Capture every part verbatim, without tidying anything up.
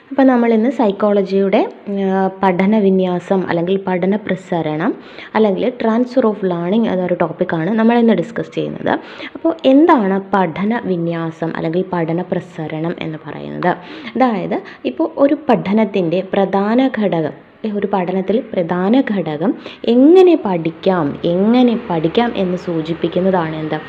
അപ്പോൾ നമ്മൾ ഇന്ന് സൈക്കോളജിയുടെ പഠന വിന്യാസം അല്ലെങ്കിൽ പഠന പ്രസരണം അല്ലെങ്കിൽ ട്രാൻസ്ഫർ ഓഫ് ലേണിംഗ് എന്നൊരു ടോപ്പിക്കാണ് നമ്മൾ ഇന്ന് ഡിസ്കസ് ചെയ്യുന്നത്. അപ്പോൾ എന്താണ് പഠന വിന്യാസം അല്ലെങ്കിൽ പഠന പ്രസരണം എന്ന് പറയുന്നത്? അതായത് ഇപ്പോൾ ഒരു പഠനത്തിൻ്റെ പ്രധാന ഘടകം, ഒരു പഠനത്തിൽ പ്രധാന ഘടകം എങ്ങനെ പഠിക്കാം എങ്ങനെ പഠിക്കാം എന്ന് സൂചിപ്പിക്കുന്നതാണ് എന്താ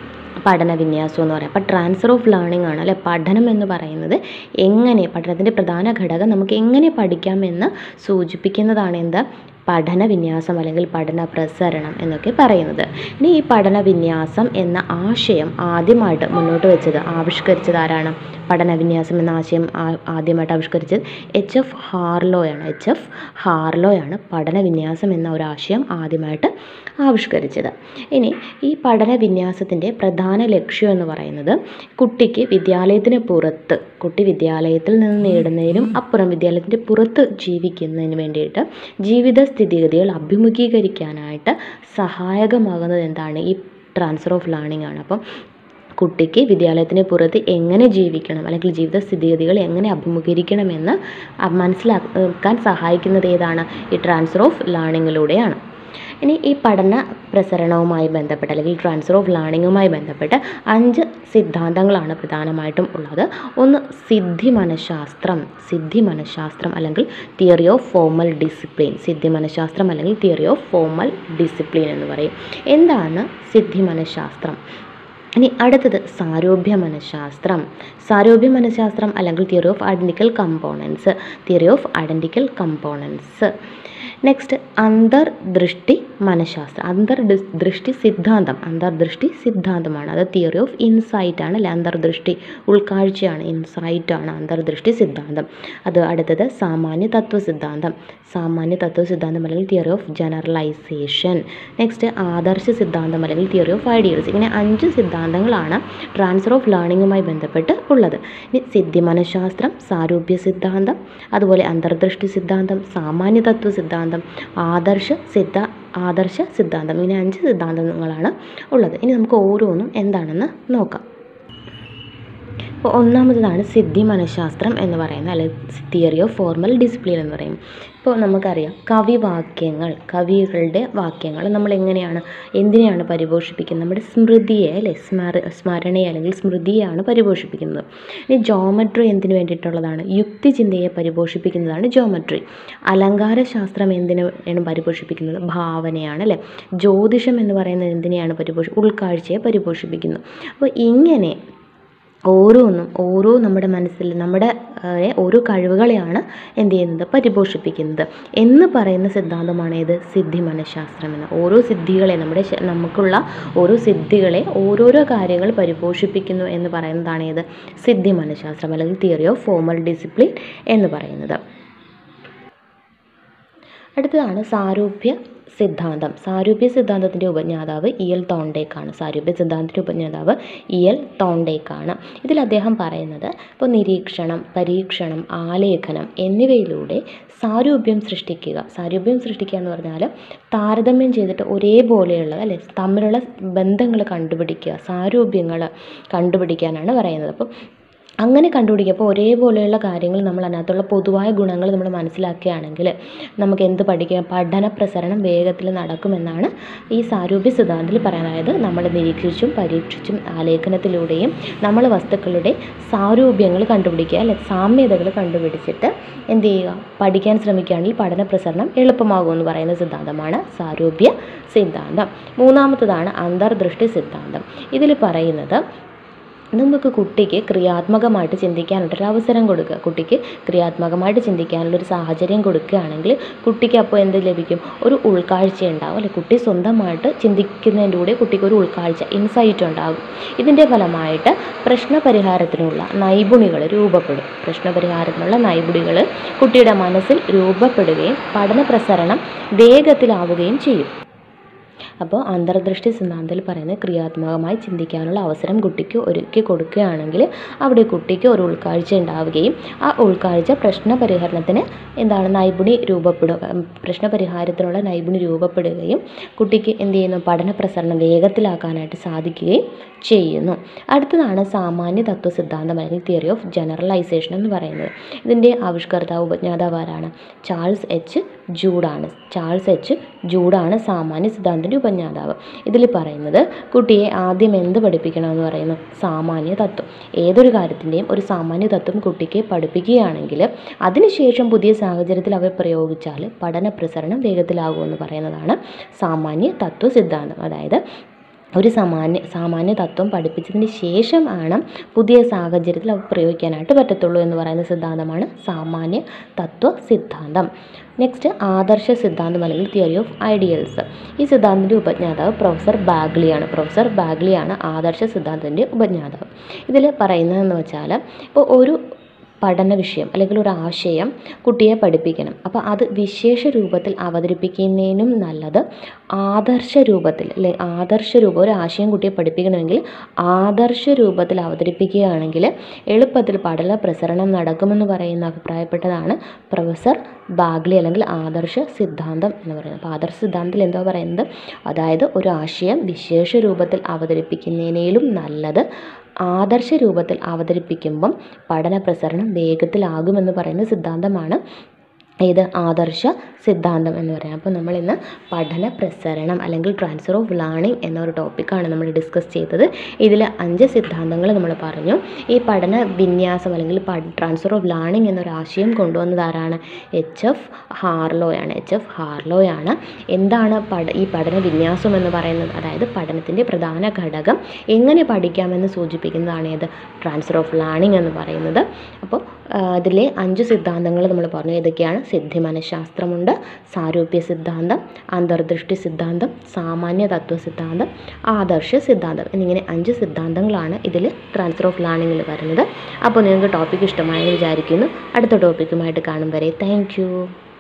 പഠന വിന്യാസം എന്ന് പറയുന്നത്. അപ്പോൾ ട്രാൻസ്ഫർ ഓഫ് ലേണിംഗ് ആണ് അല്ലെ പഠനം എന്ന് പറയുന്നത്. എങ്ങനെ പഠനത്തിൻ്റെ പ്രധാന ഘടകം നമുക്ക് എങ്ങനെ പഠിക്കാമെന്ന് സൂചിപ്പിക്കുന്നതാണ് എന്താ പഠന വിന്യാസം അല്ലെങ്കിൽ പഠന പ്രസരണം എന്നൊക്കെ പറയുന്നത്. ഇനി ഈ പഠന വിന്യാസം എന്ന ആശയം ആദ്യമായിട്ട് മുന്നോട്ട് വെച്ചത് ആവിഷ്കരിച്ചത് ആരാണ്? പഠന വിന്യാസം എന്ന ആശയം ആദ്യമായിട്ട് ആവിഷ്കരിച്ചത് എച്ച് എഫ് ഹാർലോയാണ്. എച്ച് എഫ് ഹാർലോയാണ് പഠന വിന്യാസം എന്ന ഒരു ആശയം ആദ്യമായിട്ട് ആവിഷ്കരിച്ചത്. ഇനി ഈ പഠന വിന്യാസത്തിൻ്റെ പ്രധാന ലക്ഷ്യം എന്ന് പറയുന്നത് കുട്ടിക്ക് വിദ്യാലയത്തിന് പുറത്ത് കുട്ടി വിദ്യാലയത്തിൽ നിന്ന് നേടുന്നതിനും അപ്പുറം വിദ്യാലയത്തിൻ്റെ പുറത്ത് ജീവിക്കുന്നതിന് വേണ്ടിയിട്ട് ജീവിത സ്ഥിതിഗതികൾ അഭിമുഖീകരിക്കാനായിട്ട് സഹായകമാകുന്നത് എന്താണ്? ഈ ട്രാൻസ്ഫർ ഓഫ് ലേണിംഗ് ആണ്. അപ്പം കുട്ടിക്ക് വിദ്യാലയത്തിന് പുറത്ത് എങ്ങനെ ജീവിക്കണം അല്ലെങ്കിൽ ജീവിത സ്ഥിതിഗതികൾ എങ്ങനെ അഭിമുഖീകരിക്കണമെന്ന് മനസ്സിലാക്കാൻ സഹായിക്കുന്നത് ഏതാണ്? ഈ ട്രാൻസ്ഫർ ഓഫ് ലേണിങ്ങിലൂടെയാണ്. ഇനി ഈ പഠന പ്രസരണവുമായി ബന്ധപ്പെട്ട് അല്ലെങ്കിൽ ട്രാൻസ്ഫർ ഓഫ് ലേണിങ്ങുമായി ബന്ധപ്പെട്ട് അഞ്ച് സിദ്ധാന്തങ്ങളാണ് പ്രധാനമായിട്ടും ഉള്ളത്. ഒന്ന് സിദ്ധി മനഃശാസ്ത്രം സിദ്ധി മനഃശാസ്ത്രം അല്ലെങ്കിൽ തിയറി ഓഫ് ഫോർമൽ ഡിസിപ്ലിൻ സിദ്ധി മനഃശാസ്ത്രം അല്ലെങ്കിൽ തിയറി ഓഫ് ഫോർമൽ ഡിസിപ്ലിൻ എന്ന് പറയും. എന്താണ് സിദ്ധി മനഃശാസ്ത്രം? ഇനി അടുത്തത് സാരൂപ്യ മനഃശാസ്ത്രം സാരൂപ്യ മനഃശാസ്ത്രം അല്ലെങ്കിൽ theory of identical components theory of identical components next അന്തർദൃഷ്ടി മനഃശാസ്ത്രം അന്തർദൃഷ്ടി സിദ്ധാന്തം അന്തർദൃഷ്ടി സിദ്ധാന്തമാണ്. അത് തിയറി ഓഫ് ഇൻസൈറ്റ് ആണ് അല്ലെ അന്തർദൃഷ്ടി ഉൾക്കാഴ്ചയാണ് ഇൻസൈറ്റ് ആണ് അന്തർദൃഷ്ടി സിദ്ധാന്തം. അത് അടുത്തത് സാമാന്യ തത്വ സിദ്ധാന്തം സാമാന്യ തത്വ സിദ്ധാന്തം അല്ലെങ്കിൽ തിയറി ഓഫ് ജനറലൈസേഷൻ. നെക്സ്റ്റ് ആദർശ സിദ്ധാന്തം അല്ലെങ്കിൽ തിയറി ഓഫ് ഐഡിയൽസ്. ഇങ്ങനെ അഞ്ച് സിദ്ധാന്തങ്ങളാണ് ട്രാൻസ്ഫർ ഓഫ് ലേണിങ്ങുമായി ബന്ധപ്പെട്ട് ഉള്ളത്. ഇനി സിദ്ധി മനഃശാസ്ത്രം സാരൂപ്യ സിദ്ധാന്തം അതുപോലെ അന്തർദൃഷ്ടി സിദ്ധാന്തം സാമാന്യ തത്വ സിദ്ധാന്തം ആദർശ സിദ്ധ ആദർശ സിദ്ധാന്തം ഇങ്ങനെ അഞ്ച് സിദ്ധാന്തങ്ങളാണ് ഉള്ളത്. ഇനി നമുക്ക് ഓരോന്നും എന്താണെന്ന് നോക്കാം. അപ്പോൾ ഒന്നാമതാണ് സിദ്ധി മനഃശാസ്ത്രം എന്ന് പറയുന്നത് അല്ലെങ്കിൽ തിയറി ഓഫ് ഫോർമൽ ഡിസിപ്ലിൻ എന്ന് പറയും. ഇപ്പോൾ നമുക്കറിയാം കവിവാക്യങ്ങൾ കവികളുടെ വാക്യങ്ങൾ നമ്മൾ എങ്ങനെയാണ് എന്തിനെയാണ് പരിപോഷിപ്പിക്കുന്നത്? നമ്മുടെ സ്മൃതിയെ അല്ലെ സ്മര സ്മരണയെ അല്ലെങ്കിൽ സ്മൃതിയെയാണ് പരിപോഷിപ്പിക്കുന്നത്. ഇനി ജോമെട്രി എന്തിനു വേണ്ടിയിട്ടുള്ളതാണ്? യുക്തിചിന്തയെ പരിപോഷിപ്പിക്കുന്നതാണ് ജോമെട്രി. അലങ്കാരശാസ്ത്രം എന്തിനാണ് പരിപോഷിപ്പിക്കുന്നത്? ഭാവനയാണ് അല്ലേ. ജ്യോതിഷം എന്ന് പറയുന്നത് എന്തിനെയാണ് പരിപോഷി ഉൾക്കാഴ്ചയെ പരിപോഷിപ്പിക്കുന്നു. അപ്പോൾ ഇങ്ങനെ ഓരോന്നും ഓരോ നമ്മുടെ മനസ്സിൽ നമ്മുടെ ഓരോ കഴിവുകളെയാണ് എന്ത് ചെയ്യുന്നത് പരിപോഷിപ്പിക്കുന്നത് എന്ന് പറയുന്ന സിദ്ധാന്തമാണ് ഏത്? സിദ്ധി മനഃശാസ്ത്രം എന്ന്. ഓരോ സിദ്ധികളെ നമ്മുടെ നമുക്കുള്ള ഓരോ സിദ്ധികളെ ഓരോരോ കാര്യങ്ങൾ പരിപോഷിപ്പിക്കുന്നു എന്ന് പറയുന്നതാണ് ഏത്? സിദ്ധി മനഃശാസ്ത്രം അല്ലെങ്കിൽ തിയറി ഓഫ് ഫോർമൽ ഡിസിപ്ലിൻ എന്ന് പറയുന്നത്. അടുത്തതാണ് സാരൂപ്യ സിദ്ധാന്തം. സാരൂപ്യ സിദ്ധാന്തത്തിൻ്റെ ഉപജ്ഞാതാവ് ഇ എൽ തോണ്ടേക്കാണ്. സാരൂപ്യ സിദ്ധാന്തത്തിൻ്റെ ഉപജ്ഞാതാവ് ഇ എൽ തോണ്ടേക്കാണ്. ഇതിൽ അദ്ദേഹം പറയുന്നത് ഇപ്പോൾ നിരീക്ഷണം പരീക്ഷണം ആലേഖനം എന്നിവയിലൂടെ സാരൂപ്യം സൃഷ്ടിക്കുക സാരൂപ്യം സൃഷ്ടിക്കുക എന്ന് പറഞ്ഞാൽ താരതമ്യം ചെയ്തിട്ട് ഒരേപോലെയുള്ളത് അല്ലെ തമ്മിലുള്ള ബന്ധങ്ങൾ കണ്ടുപിടിക്കുക സാരൂപ്യങ്ങൾ കണ്ടുപിടിക്കാനാണ് പറയുന്നത്. അപ്പോൾ അങ്ങനെ കണ്ടുപിടിക്കുക. അപ്പോൾ ഒരേപോലെയുള്ള കാര്യങ്ങൾ നമ്മൾ അതിനകത്തുള്ള പൊതുവായ ഗുണങ്ങൾ നമ്മൾ മനസ്സിലാക്കുകയാണെങ്കിൽ നമുക്ക് എന്ത് പഠിക്കാം? പഠന പ്രസരണം വേഗത്തിൽ നടക്കുമെന്നാണ് ഈ സാരൂപ്യ സിദ്ധാന്തത്തിൽ പറയാൻ. അതായത് നമ്മൾ നിരീക്ഷിച്ചും പരീക്ഷിച്ചും ആലേഖനത്തിലൂടെയും നമ്മൾ വസ്തുക്കളുടെ സാരൂപ്യങ്ങൾ കണ്ടുപിടിക്കുക അല്ലെ സാമ്യതകൾ കണ്ടുപിടിച്ചിട്ട് എന്ത് ചെയ്യുക? പഠിക്കാൻ ശ്രമിക്കുകയാണെങ്കിൽ പഠന പ്രസരണം എളുപ്പമാകുമെന്ന് പറയുന്ന സിദ്ധാന്തമാണ് സാരൂപ്യ സിദ്ധാന്തം. മൂന്നാമത്തതാണ് അന്തർദൃഷ്ടി സിദ്ധാന്തം. ഇതിൽ പറയുന്നത് നമുക്ക് കുട്ടിക്ക് ക്രിയാത്മകമായിട്ട് ചിന്തിക്കാനുള്ളൊരു അവസരം കൊടുക്കുക. കുട്ടിക്ക് ക്രിയാത്മകമായിട്ട് ചിന്തിക്കാനുള്ളൊരു സാഹചര്യം കൊടുക്കുകയാണെങ്കിൽ കുട്ടിക്ക് അപ്പോൾ എന്ത് ലഭിക്കും? ഒരു ഉൾക്കാഴ്ച ഉണ്ടാകും അല്ലെ. കുട്ടി സ്വന്തമായിട്ട് ചിന്തിക്കുന്നതിൻ്റെ കൂടെ കുട്ടിക്ക് ഒരു ഉൾക്കാഴ്ച ഇൻസൈറ്റ് ഉണ്ടാകും. ഇതിൻ്റെ ഫലമായിട്ട് പ്രശ്നപരിഹാരത്തിനുള്ള നൈപുണികൾ രൂപപ്പെടും. പ്രശ്നപരിഹാരത്തിനുള്ള നൈപുണികൾ കുട്ടിയുടെ മനസ്സിൽ രൂപപ്പെടുകയും പഠന പ്രസരണം വേഗത്തിലാവുകയും ചെയ്യും. അപ്പോൾ അന്തർദൃഷ്ടി സിദ്ധാന്തത്തിൽ പറയുന്നത് ക്രിയാത്മകമായി ചിന്തിക്കാനുള്ള അവസരം കുട്ടിക്ക് ഒരുക്കി കൊടുക്കുകയാണെങ്കിൽ അവിടെ കുട്ടിക്ക് ഒരു ഉൾക്കാഴ്ച ഉണ്ടാവുകയും ആ ഉൾക്കാഴ്ച പ്രശ്ന പരിഹരണത്തിന് എന്താണ് നൈപുണി രൂപപ്പെടുക പ്രശ്നപരിഹാരത്തിനുള്ള നൈപുണി രൂപപ്പെടുകയും കുട്ടിക്ക് എന്ത് ചെയ്യുന്നു പഠന പ്രസരണം വേഗത്തിലാക്കാനായിട്ട് സാധിക്കുകയും ചെയ്യുന്നു. അടുത്തതാണ് സാമാന്യ തത്വ സിദ്ധാന്തം അല്ലെങ്കിൽ തിയറി ഓഫ് ജനറലൈസേഷൻ എന്ന് പറയുന്നത്. ഇതിൻ്റെ ആവിഷ്കർത്താവ് ഉപജ്ഞാതാവ് ആരാണ്? ചാൾസ് എച്ച് ജൂഡാണ്. ചാൾസ് എച്ച് ജൂഡാണ് സാമാന്യ സിദ്ധാന്തത്തിൻ്റെ ഉപജ്ഞാതാവ്. ഇതിൽ പറയുന്നത് കുട്ടിയെ ആദ്യം എന്ത് പഠിപ്പിക്കണമെന്ന് പറയുന്നു? സാമാന്യ തത്വം. ഏതൊരു കാര്യത്തിൻ്റെയും ഒരു സാമാന്യ തത്വം കുട്ടിക്ക് പഠിപ്പിക്കുകയാണെങ്കിൽ അതിനുശേഷം പുതിയ സാഹചര്യത്തിൽ അവർ പ്രയോഗിച്ചാൽ പഠന പ്രസരണം വേഗത്തിലാകുമെന്ന് പറയുന്നതാണ് സാമാന്യ തത്വ സിദ്ധാന്തം. അതായത് ഒരു സാമാന്യ സാമാന്യ തത്വം പഠിപ്പിച്ചതിന് ശേഷമാണ് പുതിയ സാഹചര്യത്തിൽ അത് പ്രയോഗിക്കാനായിട്ട് പറ്റത്തുള്ളൂ എന്ന് പറയുന്ന സിദ്ധാന്തമാണ് സാമാന്യ തത്വ സിദ്ധാന്തം. നെക്സ്റ്റ് ആദർശ സിദ്ധാന്തം അല്ലെങ്കിൽ തിയറി ഓഫ് ഐഡിയൽസ്. ഈ സിദ്ധാന്തത്തിൻ്റെ ഉപജ്ഞാതാവ് പ്രൊഫസർ ബാഗ്ലിയാണ്. പ്രൊഫസർ ബാഗ്ലിയാണ് ആദർശ സിദ്ധാന്തത്തിൻ്റെ ഉപജ്ഞാതാവ്. ഇതിൽ പറയുന്നതെന്ന് വെച്ചാൽ ഇപ്പോൾ ഒരു പഠന വിഷയം അല്ലെങ്കിൽ ഒരു ആശയം കുട്ടിയെ പഠിപ്പിക്കണം. അപ്പോൾ അത് വിശേഷ രൂപത്തിൽ അവതരിപ്പിക്കുന്നതിനും നല്ലത് ആദർശ രൂപത്തിൽ അല്ലെ ആദർശ രൂപം ഒരു ആശയം കുട്ടിയെ പഠിപ്പിക്കണമെങ്കിൽ ആദർശ രൂപത്തിൽ അവതരിപ്പിക്കുകയാണെങ്കിൽ എളുപ്പത്തിൽ പഠന പ്രസരണം നടക്കുമെന്ന് പറയുന്ന അഭിപ്രായപ്പെട്ടതാണ് പ്രൊഫസർ ബാഗ്ലി അല്ലെങ്കിൽ ആദർശ സിദ്ധാന്തം എന്ന് പറയുന്നത്. അപ്പോൾ ആദർശ സിദ്ധാന്തത്തിൽ എന്താ പറയുന്നത്? അതായത് ഒരു ആശയം വിശേഷ രൂപത്തിൽ അവതരിപ്പിക്കുന്നതിനേലും നല്ലത് ആദർശ രൂപത്തിൽ അവതരിപ്പിക്കുമ്പം പഠന പ്രസരണം വേഗത്തിലാകുമെന്ന് പറയുന്ന സിദ്ധാന്തമാണ് ഏത് ആദർശ സിദ്ധാന്തം എന്ന് പറയാം. അപ്പോൾ നമ്മൾ ഇന്ന് പഠന പ്രസരണം അല്ലെങ്കിൽ ട്രാൻസ്ഫർ ഓഫ് ലേണിംഗ് എന്നൊരു ടോപ്പിക്കാണ് നമ്മൾ ഡിസ്കസ് ചെയ്തത്. ഇതിൽ അഞ്ച് സിദ്ധാന്തങ്ങൾ നമ്മൾ പറഞ്ഞു. ഈ പഠന വിന്യാസം അല്ലെങ്കിൽ ട്രാൻസ്ഫർ ഓഫ് ലേണിംഗ് എന്നൊരു ആശയം കൊണ്ടുവന്നത് ആരാണ്? എച്ച് എഫ് ഹാർലോയാണ്. എച്ച് എഫ് ഹാർലോയാണ്. എന്താണ് പഠ ഈ പഠന വിന്യാസം എന്ന് പറയുന്നത്? അതായത് പഠനത്തിൻ്റെ പ്രധാന ഘടകം എങ്ങനെ പഠിക്കാമെന്ന് സൂചിപ്പിക്കുന്നതാണ് ഏത് ട്രാൻസ്ഫർ ഓഫ് ലേണിംഗ് എന്ന് പറയുന്നത്. അപ്പോൾ ഇതിലെ അഞ്ച് സിദ്ധാന്തങ്ങൾ നമ്മൾ പറഞ്ഞു. ഏതൊക്കെയാണ്? സിദ്ധി മനഃശാസ്ത്രമുണ്ട്, സാരൂപ്യ സിദ്ധാന്തം, അന്തർദൃഷ്ടി സിദ്ധാന്തം, സാമാന്യ തത്വ സിദ്ധാന്തം, ആദർശ സിദ്ധാന്തം എന്നിങ്ങനെ അഞ്ച് സിദ്ധാന്തങ്ങളാണ് ഇതിൽ ട്രാൻസ്ഫർ ഓഫ് ലേണിംഗിൽ വരുന്നത്. അപ്പോൾ നിങ്ങൾക്ക് ടോപ്പിക്ക് ഇഷ്ടമായെന്ന് വിചാരിക്കുന്നു. അടുത്ത ടോപ്പിക്കുമായിട്ട് കാണും വരെ താങ്ക് യു.